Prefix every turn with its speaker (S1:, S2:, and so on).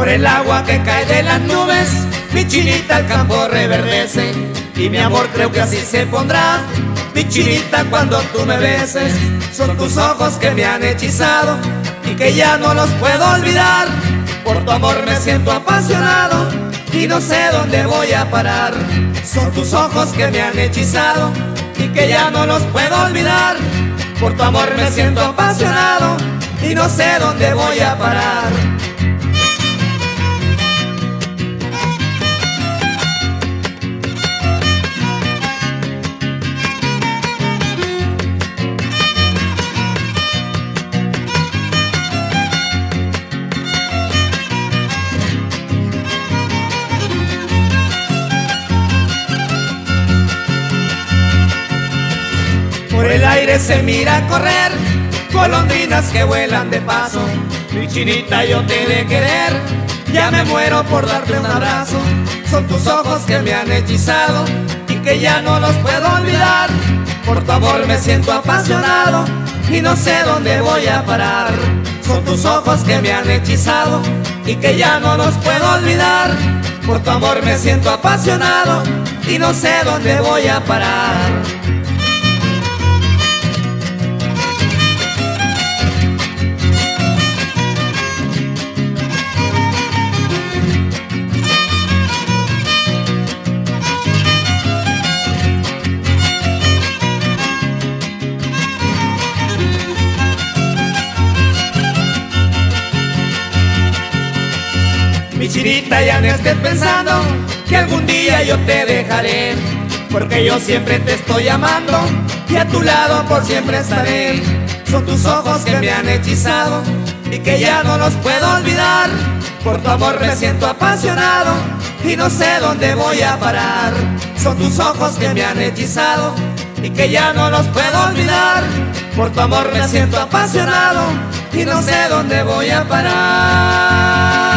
S1: el agua que cae de las nubes, mi chinita el campo reverdece. Y mi amor creo que así se pondrá, mi chinita, cuando tú me beses. Son tus ojos que me han hechizado y que ya no los puedo olvidar. Por tu amor me siento apasionado y no sé dónde voy a parar. Son tus ojos que me han hechizado y que ya no los puedo olvidar. Por tu amor me siento apasionado y no sé dónde voy a parar. Por el aire se mira correr golondrinas que vuelan de paso. Mi chinita, yo te he de querer, ya me muero por darte un abrazo. Son tus ojos que me han hechizado y que ya no los puedo olvidar. Por tu amor me siento apasionado y no sé dónde voy a parar. Son tus ojos que me han hechizado y que ya no los puedo olvidar. Por tu amor me siento apasionado y no sé dónde voy a parar. Mi chinita, ya no estés pensando que algún día yo te dejaré, porque yo siempre te estoy amando y a tu lado por siempre estaré. Son tus ojos que me han hechizado y que ya no los puedo olvidar. Por tu amor me siento apasionado y no sé dónde voy a parar. Son tus ojos que me han hechizado y que ya no los puedo olvidar. Por tu amor me siento apasionado y no sé dónde voy a parar.